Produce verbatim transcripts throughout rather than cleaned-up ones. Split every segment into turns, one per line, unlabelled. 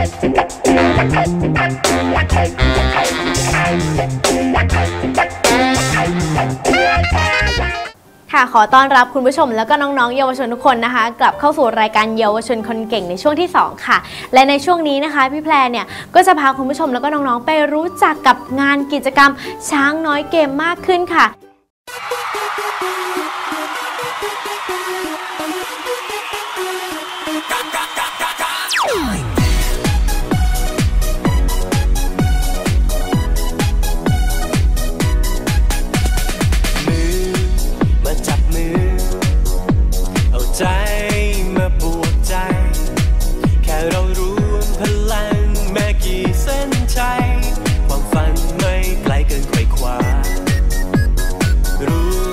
ค่ะขอต้อนรับคุณผู้ชมแล้วก็น้องๆเยาวชนทุกคนนะคะกลับเข้าสู่รายการเยาวชนคนเก่งในช่วงที่สองค่ะและในช่วงนี้นะคะพี่แพรเนี่ยก็จะพาคุณผู้ชมแล้วก็น้องๆไปรู้จักกับงานกิจกรรมช้างน้อยเกมมากขึ้นค่ะ
ใจมาปวดใจแค่เรารวมพลังแม้กี่เส้นชัยความฝันไม่ไกลเกินไขว่คว้ารว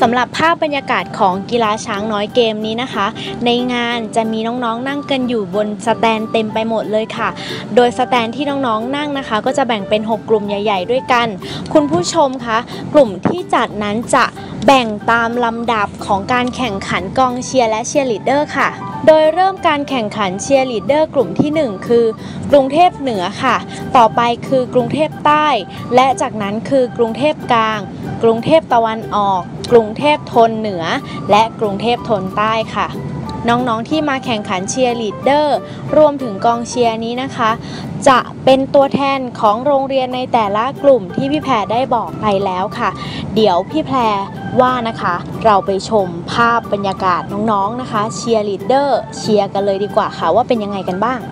สำหรับภาพบรรยากาศของกีฬาช้างน้อยเกมนี้นะคะในงานจะมีน้องๆนั่งกันอยู่บนสแตนเต็มไปหมดเลยค่ะโดยสแตนที่น้องๆนั่งนะคะก็จะแบ่งเป็นหกกลุ่มใหญ่ๆด้วยกันคุณผู้ชมคะกลุ่มที่จัดนั้นจะแบ่งตามลำดับของการแข่งขันกองเชียร์และเชียร์ลีดเดอร์ค่ะโดยเริ่มการแข่งขันเชียร์ลีดเดอร์กลุ่มที่หนึ่งคือกรุงเทพเหนือค่ะต่อไปคือกรุงเทพใต้และจากนั้นคือกรุงเทพกลางกรุงเทพตะวันออกกรุงเทพธนเหนือและกรุงเทพธนใต้ค่ะน้องๆที่มาแข่งขันเชียร์ลีดเดอร์รวมถึงกองเชียร์นี้นะคะจะเป็นตัวแทนของโรงเรียนในแต่ละกลุ่มที่พี่แพรได้บอกไปแล้วค่ะเดี๋ยวพี่แพรว่านะคะเราไปชมภาพบรรยากาศน้องๆนะคะเชียร์ลีดเดอร์เชียร์กันเลยดีกว่าค่ะว่าเป็นยังไงกันบ้าง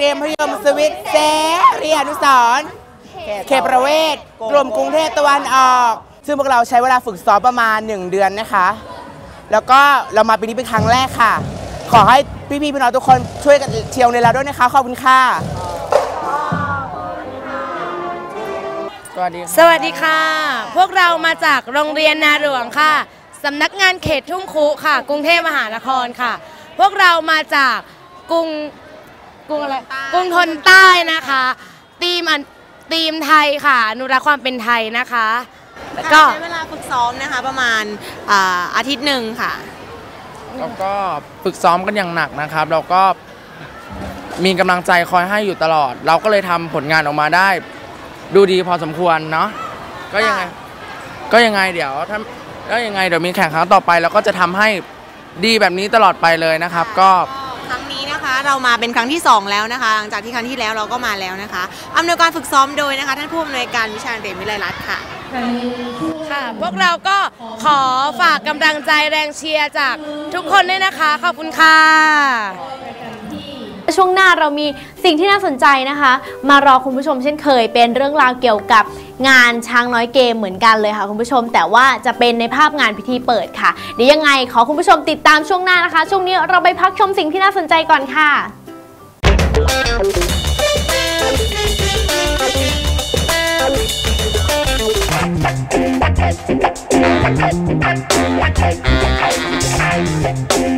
ยนมัธยมสวิตเสรีอนุสรณ์เขตประเวศกลุ่มกรุงเทพตะวันออกซึ่งพวกเราใช้เวลาฝึกซ้อมประมาณหนึ่งเดือนนะคะแล้วก็เรามาปีนี้เป็นครั้งแรกค่ะขอให้พี่ๆพี่น้องทุกคนช่วยกันเชียร์ในเราด้วยนะคะขอบคุณค่ะสวัสดี
สวัสดีค่ะพวกเรามาจากโรงเรียนนาหลวงค่ะสำนักงานเขตทุ่งคุค่ะกรุงเทพมหานครค่ะพวกเรามาจากกรุงกรุงอะไรกรุงทนใต้นะคะทีมทีมไทยค่ะอนุรักษ์ความเป็นไทยนะคะแล้วก็
ใช้เวลาฝึกซ้อมนะคะประมาณอาทิตย์หนึ่งค่ะ
แล้วก็ฝึกซ้อมกันอย่างหนักนะครับเราก็มีกำลังใจคอยให้อยู่ตลอดเราก็เลยทำผลงานออกมาได้ดูดีพอสมควรเนาะก็ยังไงก็ยังไงเดี๋ยวถ้าก็ยังไงเดี๋ยวมีแข่งครั้งต่อไปเราก็จะทำให้ดีแบบนี้ตลอดไปเลยนะครับก็
ครั้งนี้นะคะเรามาเป็นครั้งที่สองแล้วนะคะหลังจากที่ครั้งที่แล้วเราก็มาแล้วนะคะอำนวยการฝึกซ้อมโดยนะคะท่านผู้อำนวยการวิชาเรียนวิไลรัตน์ค่ะ
ค่ะพวกเราก็ขอฝากกำลังใจแรงเชียร์จากทุกคนด้วยนะคะขอบคุณค่ะ
ช่วงหน้าเรามีสิ่งที่น่าสนใจนะคะมารอคุณผู้ชมเช่นเคยเป็นเรื่องราวเกี่ยวกับงานช้างน้อยเกมเหมือนกันเลยค่ะคุณผู้ชมแต่ว่าจะเป็นในภาพงานพิธีเปิดค่ะเดี๋ยวยังไงขอคุณผู้ชมติดตามช่วงหน้านะคะช่วงนี้เราไปพักชมสิ่งที่น่าสนใจก่อนค่ะ